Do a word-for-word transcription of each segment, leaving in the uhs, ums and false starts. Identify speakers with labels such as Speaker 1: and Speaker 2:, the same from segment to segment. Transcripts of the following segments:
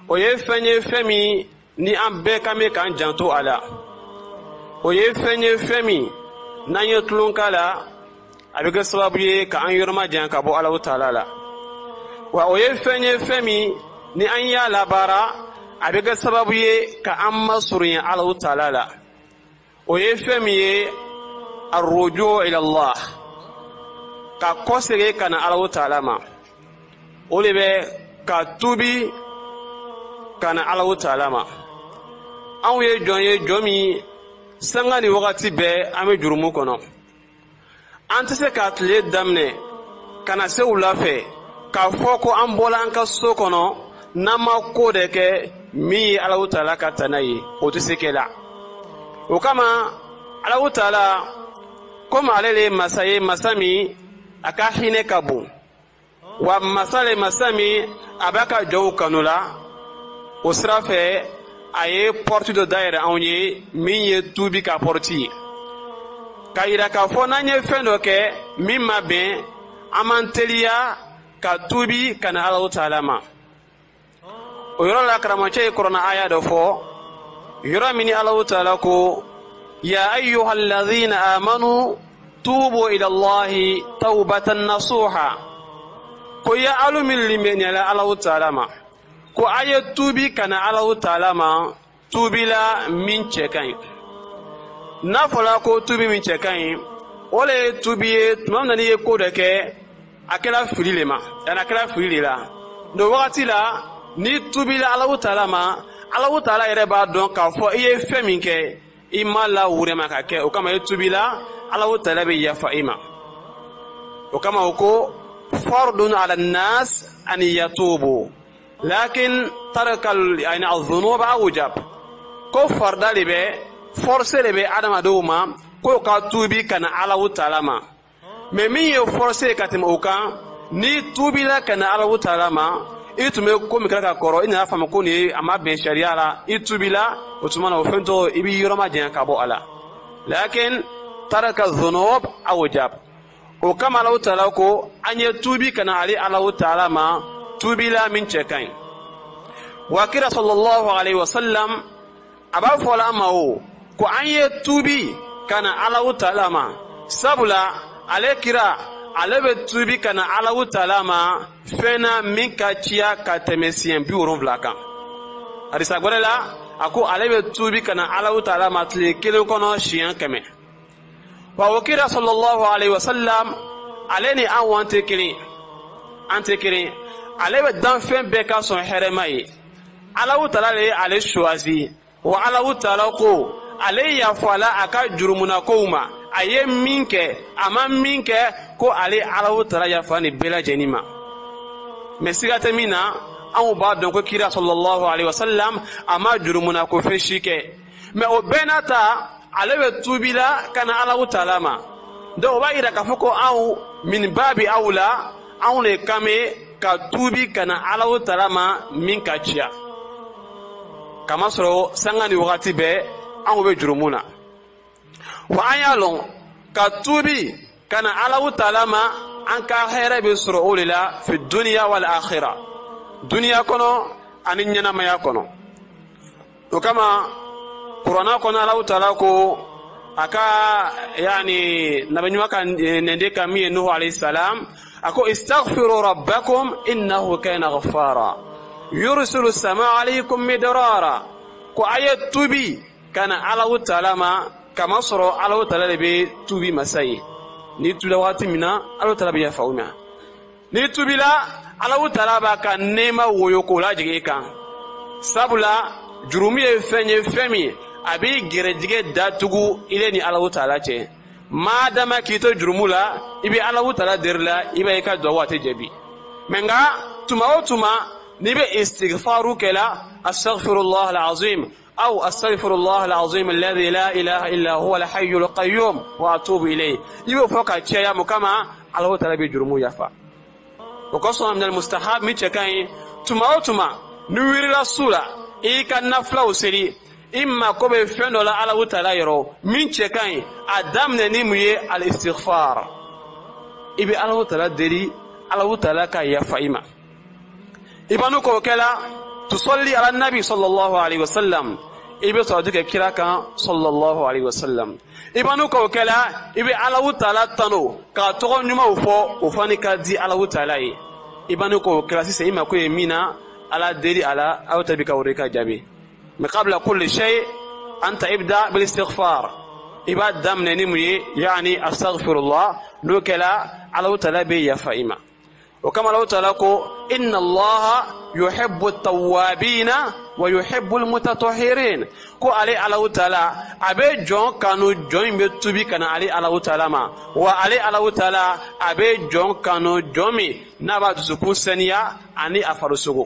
Speaker 1: o ye fɛn ye fɛn min ni an bɛɛ ka mɛn k'an janto a la. O ye fɛn ye fɛn min n'an ye tulon k'a la a bɛ kɛ sababu ye k'an yɔrɔma janya ka bɔ Alahu Taala la. Wa o ye fɛn ye fɛn min ni an y'a labaara a bɛ kɛ sababu ye ka an masurunya Alahu Taala la. O ye fɛn min ye arruju ila Allah, ka kɔsegin ka na Alahu Taala ma. O de bɛ ka tubi ka na Alahu Taala ma. Anw ye jɔn ye jɔn min sanga ni wagati bɛɛ an bɛ jurumu kɔnɔ. An tɛ se ka tile daminɛ ka na se wula fɛ k'a fɔ ko an bɔla an ka so kɔnɔ n'an ma ko de kɛ min ye Alahu Taala ka tana ye, o tɛ se kɛ la. O kama Alahu Taala komi ale le ye masa ye, masa min a ka hinɛ ka bon, wa masa le masa min a b'a ka jɔnw kanu la, o sira fɛ a ye porte dɔ dayɛlɛ anw ye min ye tubi ka porte ye, ka yira k'a fɔ n'an ye fɛn dɔ kɛ min ma bɛn an m'an teliya ka tubi ka na Alahu Taala ma. O yɔrɔ la karamɔgɔcɛ ye kuranɛ aya dɔ fɔ yɔrɔ min ni Alahu Taala ko ya ayyuhal ladhina amanu tubu ila Allahi tawbatan nasuha, ko ya alu min limaniya Alahu Taala ma, ko a ye tubi ka na Alahu Taala ma tubi la min cɛ ka ɲi. N'a fɔra ko tubi min cɛ ka ɲi, o le ye tubi ye tuma min na n'i ye ko dɔ kɛ a kɛra fili le ma, yanni a kɛra fili de la. nin wagati la ni tubila Allahu Taala ma, Allahu Taala yɛrɛ b'a dɔn k'a fɔ i ye fɛn min kɛ i ma la wurema ka kɛ, o kama i tubila Allahu Taala bɛ yafa i ma. O kama o ko fardun ala nas an yatubu lakin taraka yani adh-dhunub awjab, ko farda le bɛ force le bɛ adamadenw ma ko ka tubi kana Allahu Taala ma. Mais min ye force ka tɛmɛ o kan, ni tubila kana Allahu Taala ma, i tun bɛ ko min kɛra ka kɔrɔ i nana faamu ko nin ye a ma bɛn sariya la, i tubila o tuma na o fɛn tɔ i b'i yɔrɔma janya ka bɔ a la. Lakin taraka adh-dhunub awjab, o kama Allahu Taala ko an ye tubi kana ale Allahu Taala ma tubila min cɛ ka ɲi. Wa kira sallallahu alaihi wasallam a b'a fɔ la ma o ko an ye tubi kana Allahu Taala ma, sabula ale kira ale bɛ tubi kana Allahu Taala ma fɛn na min ka ciya ka tɛmɛ siɲɛ bi wolonwula kan. Hadisa wɛrɛ la a ko ale bɛ tubi kana Allahu Taala ma tile kelen kɔnɔ siɲɛ kɛmɛ. Wa o kira sallallahu alaihi wasallam ale ni an wan tɛ kelen, an tɛ kelen, ale bɛ dan fɛn bɛɛ ka sɔn hɛrɛma ye. Allahu Taala le ye ale choisi, wa Allahu Taala ko ale yafala a ka jurumuna kow ma, a ye min kɛ a ma min kɛ ko ale Allahu Taala yafa ni bɛɛ lajɛlen ma. Mais siga tɛ min na anw b'a dɔn ko kira sallallahu alaihi wasallam a ma jurumuna ko fɛn si kɛ, mais o bɛɛ n'a ta ale bɛ tubi la kana Allahu Taala ma. Donc o b'a yira k'a fɔ ko anw min babi awla anw le kan bɛ ka tubi kana Allahu Taala ma min ka ciya. Kamasɔrɔ sanga ni wagati bɛɛ anw bɛ jurumu na. Wa an y'a lɔn ka tubi kana Allahu Taala ma an ka hɛrɛ bɛ sɔrɔ o de la fi duniya wal akhira, duniya kɔnɔ ani ɲɛnamaya kɔnɔ. O kama kuranɛ kɔnɔ Allahu Taala ko a ka yani nabiɲuman ka nɛnde kan min ye Nuhu alayhi salam, a ko istaghfiru rabbakum innahu kana ghaffara yursilu samaa alaykum midrara, ko a ye tubi kana Allahu Taala ma kama sɔrɔ Allahu Taala de bɛ tubi masa ye. Ni tubila waati min na Allahu Taala bɛ yafa u ma, ni tubila Allahu Taala b'a ka nɛɛma woyo k'o lajigin i kan, sabula jurumu ye fɛn ye fɛn min a b'i gɛrɛjigɛ datugu i le ni Allahu Taala cɛ. Maa dama k'i to jurumu la i bɛ Allahu Taala deri la i b'a ye ka duwawu a tɛ jaabi. Mais nka tuma o tuma n'i bɛ istighfaru kɛla astaghfirullah al-azim aw astaghfirullah al-azim alladhi la ilaha illa huwa al-hayyul qayyum wa atubu ilayhi, i b'o fɔ ka caya mun kama Allahu Taala bɛ jurumu yafa. O kosɔn min al-mustahab min cɛ ka ɲi tuma o tuma ni wirila su la i ka nafilaw seli, i mako bɛ fɛn dɔ la Allahu Taala yɔrɔ min cɛ ka ɲi a daminɛ ni mun ye al-istighfar, i bɛ Allahu Taala deli Allahu Taala ka yafa i ma. I b'anu k'o kɛla tusalli ala nabi sallallahu alayhi wa sallam ibe salatu ke kira kan sallallahu alayhi wa sallam ibanu ko kala ibe Allahu taala tano ka togo nyuma ufo ufani ka di Allahu taala yi ibanu ko kala sise ima ko yemina ala deli ala aw tabika urika jabi ma qabla kulli shay anta ibda bil istighfar ibad damne nimuye yani astaghfirullah no kala Allahu taala be ya faima وكما لو تلاقوا إن الله يحب التوابين ويحب المتطهرين كو علي الله تعالى أبي جون كانوا جون بتوبي كان علي الله تعالى ما وعلي الله تعالى أبي جون كانوا جومي نبات سكون سنيا أني أفرسوكو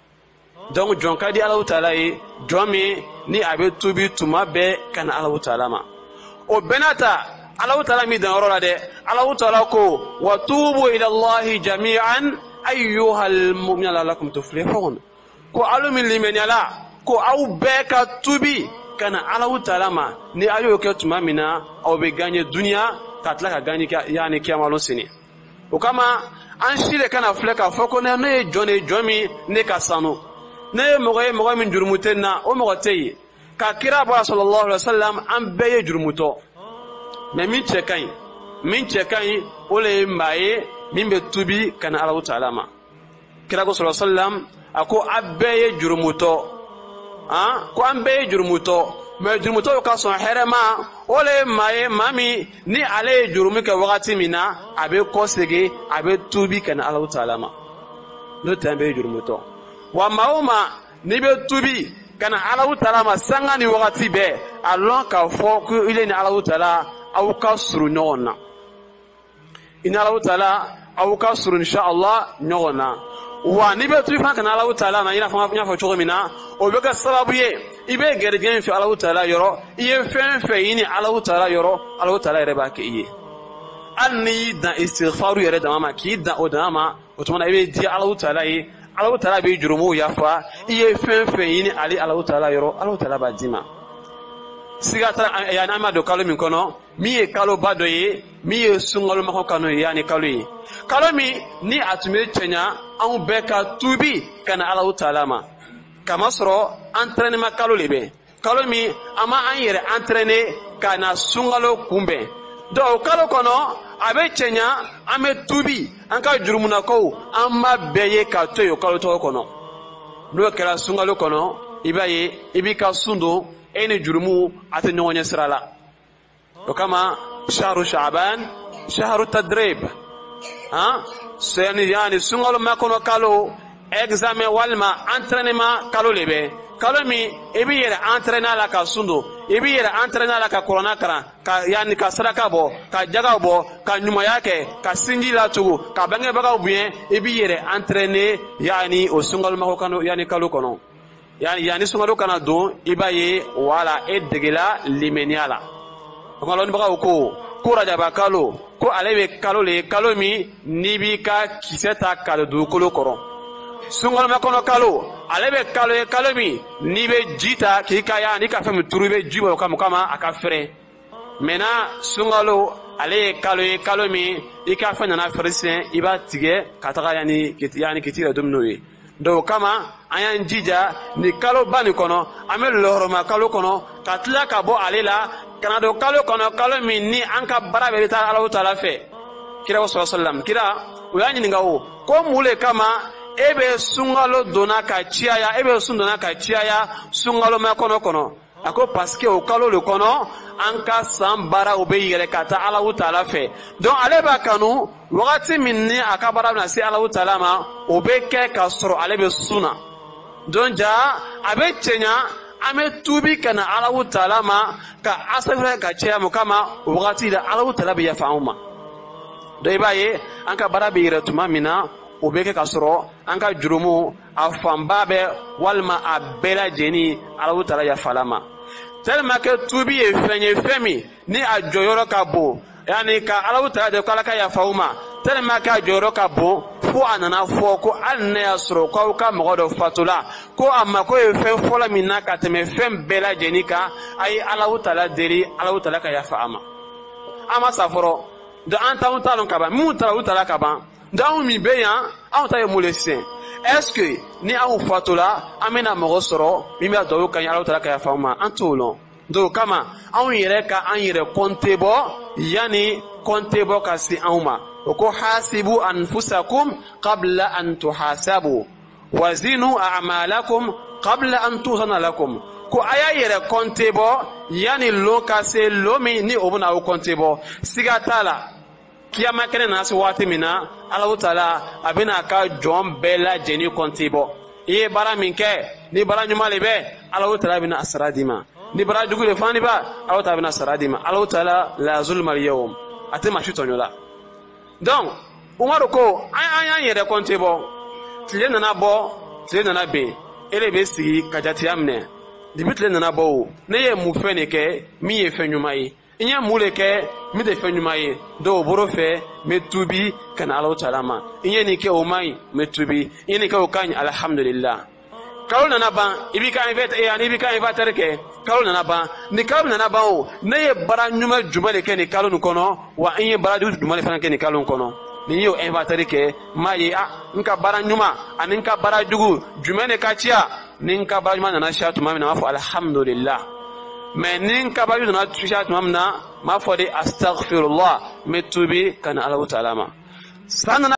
Speaker 1: donc جون كادي الله تعالى جومي ني أبي توبي توما بي كان الله تعالى ما وبناتا Allah ta'ala mi dan rola de Allah ta'ala ko wa tubu ila Allah jami'an ayyuhal mu'minuna la'allakum tuflihun ko alumi limenala ko au beka tubi kana Allah ta'ala ma ni ayo ke tumamina au be ganye dunya katla ka ganye yani kiyamalo sini o kama an shire kana fleka foko ne ne jone jomi ne kasano ne mogoy mogoy min jurmutenna o mogoteyi ka kira ba sallallahu alaihi wasallam an beye jurmuto mais min chekai min chekai ole mbaye min be tubi kana Allah ta'ala ma kira ko sallallahu alaihi wasallam ako abeye jurumuto ah ko ambe jurumuto mais jurumuto ka son herema ole mbaye mami ni ale jurumi ka wakati mina abe kosege abe tubi kana Allah ta'ala ma no tambe jurumuto wa mauma ni be tubi kana Allah ta'ala ma sanga ni wakati be alon ka fo ko ile ni Allah ta'ala aw ka suru ɲɔgɔn na ina Allahu taala aw ka suru inshallah ɲɔgɔn na wa ni bɛ tubi fana kana Allahu taala na ina fana n y'a fɔ cogo min na o bɛ kɛ sababu ye i bɛ gɛrɛgɛ min fɛ Allahu taala yɔrɔ i ye fɛn fɛn ɲini Allahu taala yɔrɔ Allahu taala yɛrɛ b'a kɛ i ye hali n'i y'i dan istighfaru yɛrɛ dama ma k'i dan o dama ma o tuma na i bɛ di Allahu taala ye Allahu taala bɛ jurumuw yafa i ye fɛn fɛn ɲini ale Allahu taala yɔrɔ Allahu taala b'a d'i ma sigata yani ama do kalo min kono mi ye kalo bado ye mi ye sungalo mako kano yani kalo ye kalo mi ni atume cenya an be ka tubi kana Allah taala ma kama soro entraînement kalo lebe kalo mi ama an yere entraîner kana sungalo kumbe do kalo kono abe cenya ame tubi an ka jurumuna ko amma beye ka toyo kalo to kono do kala sungalo kono ibaye ibika sundo ene jurumu ate ñoñe sirala to kama shahru sha'ban shahru tadrib ha seni yani sungalo makono kalo examen walma entraînement kalo lebe kalo mi ebi yere entraîner la ka sundo ebi yere entraîner la ka corona kara ka yani ka saraka bo ka jaga bo ka nyuma yake ka sinji la tugu ka bange baga bien ebi yere entraîner yani o sungalo makono yani kalo kono yani yani sungalo kana don ibaye wala e degela limeniala ngalo ni baga ko ko rajaba kalo ko alebe kalo le kalo mi nibi ka kiseta kalo du kolo koro sungalo makono kalo alebe kalo e kalo mi nibe jita kika ya ni ka fem turube jibo kama kama aka fere mena sungalo ale kalo e kalo mi ika fanya na fersen iba tige kataga yani yani kitira domno yi do kama ayan jija ni kalo bani kono ame loroma kalo kono katla ka bo alela kana do kalo kono kalo mi ni anka barabe ta Allah taala fe kira wa sallam kira uyani ningawo ko mule kama ebe sungalo dona ka chiaya ebe sundona ka chiaya sungalo ma kono kono ako parce que o kalo le kono anka sambara obe yere kata Allah taala fe donc ale ba kanu wakati minni akabara na si Allah taala ma obe ke ka soro ale be suna donc ja abe chenya ame tubi kana Allah taala ma ka asafra ka chiya mu kama wakati da Allah taala be yafauma dai baye anka bara be yere tuma mina obe ke ka soro anka jurumu afamba be walma abela jeni Allah taala yafalama tellement que tubi e fenye femi ni ajoyoro ka bo yani ka Allah taala de kala ka yafauma tellement que ajoyoro ka bo fo anana fo ko anna yasro ko ka mogodo fatula ko amma ko e fen fola minna ka teme fem bela jenika ay Allah taala deri Allah taala ka yafaama ama saforo de anta on talon kaba mu taala taala kaba dawo mi beyan on taye molesen est-ce que ni anw fatula an bɛna mɔgɔ sɔrɔ min bɛ duwawu k'an ye Alahu Taala ka yafa an ma? An t'o lɔn. Donc kama anw yɛrɛ ka an yɛrɛ compter bɔ yani compter bɔ ka se anw ma. O ko hasibu anfusakum qabla an tuhasabu wazinu a'malakum qabla an tuzana lakum. Ko a y'a yɛrɛ compter bɔ yani lon ka se lon min ni o bɛna aw compter bɔ. Siga t'a la. Kiyama kɛnɛ nana se waati min na Alahu Taala a bɛna a ka jɔn bɛɛ lajɛlen compter bɔ. I ye baara min kɛ ni baara ɲuman de bɛ Alahu Taala bɛna a sara d'i ma. Ni bara jugu le fani ba Alahu Taala bɛna sara d'i ma. Alahu Taala la zulma al-yawm a tɛ maa si tɔɲɔ la. Donc Umaru ko an y'an yɛrɛ compter bɔ tile nana bɔ tile nana ben e de bɛ sigi ka jateya minɛ depuis tile nana bɔ o ne ye mun fɛn de kɛ min ye fɛn ɲuman ye n ye mun de kɛ min tɛ fɛn ɲuman ye donc o bolo fɛ n bɛ tuubi ka na Alahu Taala ma n ye nin kɛ o man ɲi n bɛ tuubi n ye nin kɛ o ka ɲi alhamdulillah. Kalo nana ban i b'i ka invité ani i b'i ka invitateur kɛ kalo nana ban ni kalo nana ban o ne ye baara ɲuman jumɛn de kɛ nin kalo nin kɔnɔ wa n ye baara jugu jumɛn de fana kɛ nin kalo nin kɔnɔ ni n y'o invitateur kɛ n m'a ye ah n ka baara ɲuman ani n ka baara jugu jumɛn de ka ca ni n ka baara ɲuman nana siya tuma min na n b'a fɔ alhamdulillah mais ni n ka baara jugu nana siya tuma min na n b'a fɔ de astaghfirullah n bɛ tuubi ka na Alahu Taala ma. San nana